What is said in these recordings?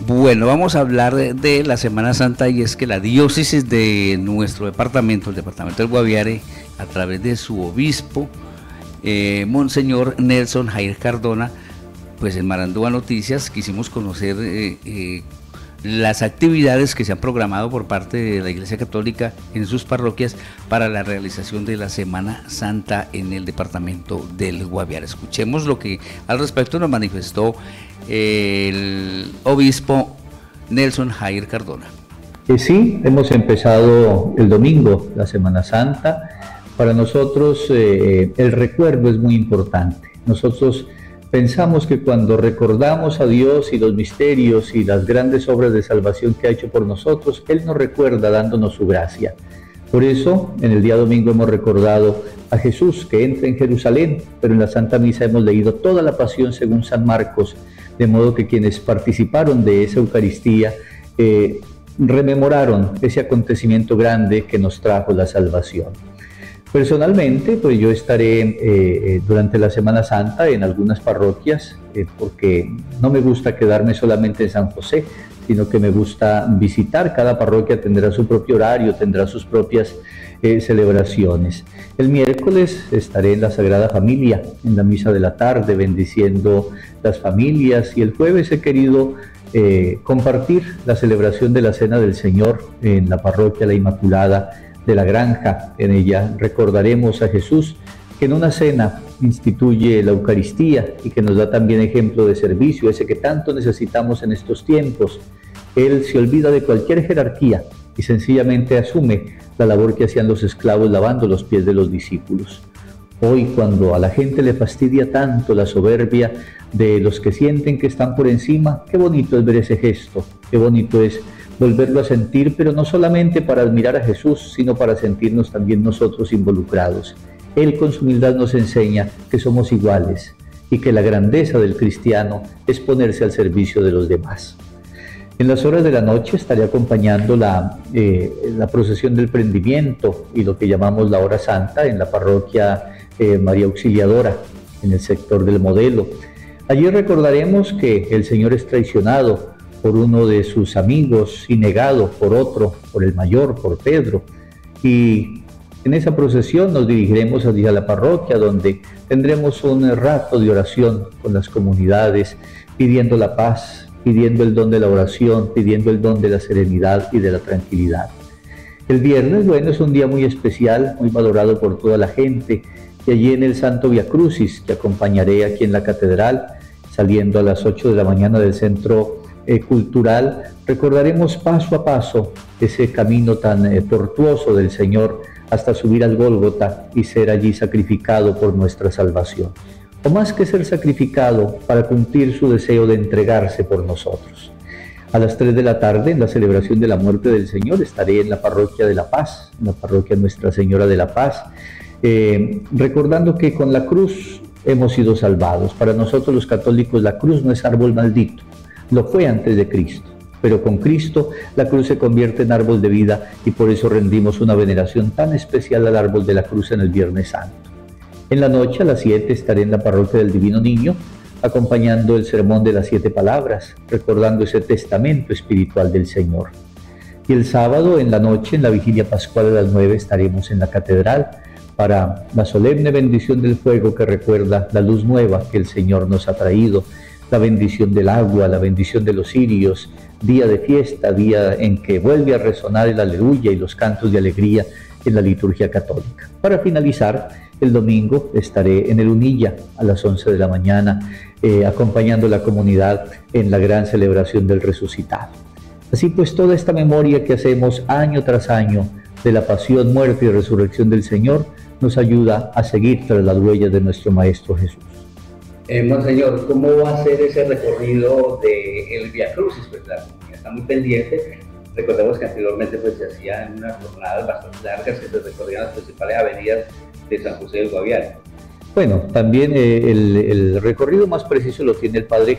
Bueno, vamos a hablar de la Semana Santa, y es que la diócesis de nuestro departamento, el departamento del Guaviare, a través de su obispo, Monseñor Nelson Jair Cardona, pues en Marandúa Noticias quisimos conocer las actividades que se han programado por parte de la Iglesia Católica en sus parroquias para la realización de la Semana Santa en el departamento del Guaviare. Escuchemos lo que al respecto nos manifestó el obispo Nelson Jair Cardona. Sí, hemos empezado el domingo, la Semana Santa. Para nosotros el recuerdo es muy importante. Nosotros pensamos que cuando recordamos a Dios y los misterios y las grandes obras de salvación que ha hecho por nosotros, Él nos recuerda dándonos su gracia. Por eso, en el día domingo hemos recordado a Jesús que entra en Jerusalén, pero en la Santa Misa hemos leído toda la pasión según San Marcos, de modo que quienes participaron de esa Eucaristía rememoraron ese acontecimiento grande que nos trajo la salvación. Personalmente, pues yo estaré durante la Semana Santa en algunas parroquias, porque no me gusta quedarme solamente en San José, sino que me gusta visitar. Cada parroquia tendrá su propio horario, tendrá sus propias celebraciones. El miércoles estaré en la Sagrada Familia, en la misa de la tarde, bendiciendo las familias, y el jueves he querido compartir la celebración de la Cena del Señor en la parroquia La Inmaculada de la Granja. En ella recordaremos a Jesús, que en una cena instituye la Eucaristía y que nos da también ejemplo de servicio, ese que tanto necesitamos en estos tiempos. Él se olvida de cualquier jerarquía y sencillamente asume la labor que hacían los esclavos lavando los pies de los discípulos. Hoy, cuando a la gente le fastidia tanto la soberbia de los que sienten que están por encima, qué bonito es ver ese gesto, qué bonito es volverlo a sentir, pero no solamente para admirar a Jesús, sino para sentirnos también nosotros involucrados. Él con su humildad nos enseña que somos iguales y que la grandeza del cristiano es ponerse al servicio de los demás. En las horas de la noche estaré acompañando la procesión del prendimiento y lo que llamamos la hora santa en la parroquia María Auxiliadora, en el sector del Modelo. Allí recordaremos que el Señor es traicionado por uno de sus amigos y negado por otro, por el mayor, por Pedro. Y en esa procesión nos dirigiremos hacia la parroquia, donde tendremos un rato de oración con las comunidades, pidiendo la paz, pidiendo el don de la oración, pidiendo el don de la serenidad y de la tranquilidad. El viernes, bueno, es un día muy especial, muy valorado por toda la gente, y allí en el Santo Via Crucis, que acompañaré aquí en la catedral, saliendo a las 8 de la mañana del centro cultural, recordaremos paso a paso ese camino tan tortuoso del Señor hasta subir al Gólgota y ser allí sacrificado por nuestra salvación. O más que ser sacrificado, para cumplir su deseo de entregarse por nosotros. A las 3 de la tarde, en la celebración de la muerte del Señor, estaré en la parroquia de La Paz, en la parroquia Nuestra Señora de la Paz, recordando que con la cruz hemos sido salvados. Para nosotros los católicos la cruz no es árbol maldito, lo fue antes de Cristo, pero con Cristo la cruz se convierte en árbol de vida, y por eso rendimos una veneración tan especial al árbol de la cruz en el Viernes Santo. En la noche a las 7 estaré en la parroquia del Divino Niño, acompañando el sermón de las 7 palabras, recordando ese testamento espiritual del Señor. Y el sábado en la noche, en la vigilia pascual a las 9, estaremos en la catedral para la solemne bendición del fuego que recuerda la luz nueva que el Señor nos ha traído, la bendición del agua, la bendición de los cirios, día de fiesta, día en que vuelve a resonar el aleluya y los cantos de alegría en la liturgia católica. Para finalizar, el domingo estaré en el Unilla a las 11 de la mañana, acompañando a la comunidad en la gran celebración del resucitado. Así pues, toda esta memoria que hacemos año tras año de la pasión, muerte y resurrección del Señor nos ayuda a seguir tras las huellas de nuestro Maestro Jesús. Monseñor, ¿cómo va a ser ese recorrido del Via Crucis? Pues la comunidad está muy pendiente. Recordemos que anteriormente pues, se hacían unas jornadas bastante largas que se recorrían las principales avenidas de San José del Guaviare. Bueno, también el recorrido más preciso lo tiene el Padre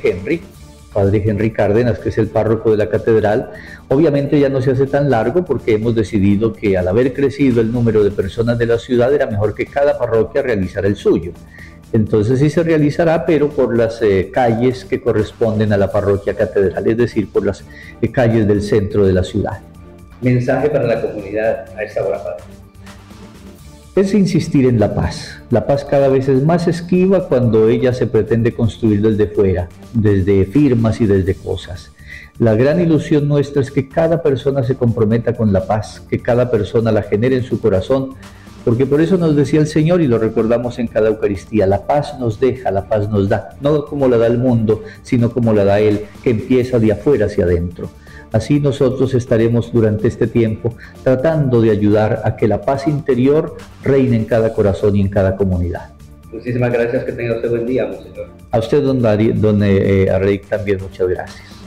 Henry Cárdenas, que es el párroco de la catedral. Obviamente ya no se hace tan largo porque hemos decidido que al haber crecido el número de personas de la ciudad era mejor que cada parroquia realizara el suyo. Entonces sí se realizará, pero por las calles que corresponden a la parroquia catedral, es decir, por las calles del centro de la ciudad. Mensaje para la comunidad a esta hora, padre. Es insistir en la paz. La paz cada vez es más esquiva cuando ella se pretende construir desde fuera, desde firmas y desde cosas. La gran ilusión nuestra es que cada persona se comprometa con la paz, que cada persona la genere en su corazón, porque por eso nos decía el Señor, y lo recordamos en cada Eucaristía: la paz nos deja, la paz nos da, no como la da el mundo, sino como la da Él, que empieza de afuera hacia adentro. Así nosotros estaremos durante este tiempo tratando de ayudar a que la paz interior reine en cada corazón y en cada comunidad. Muchísimas gracias, que tenga usted buen día, monseñor. A usted, don Arley, también muchas gracias.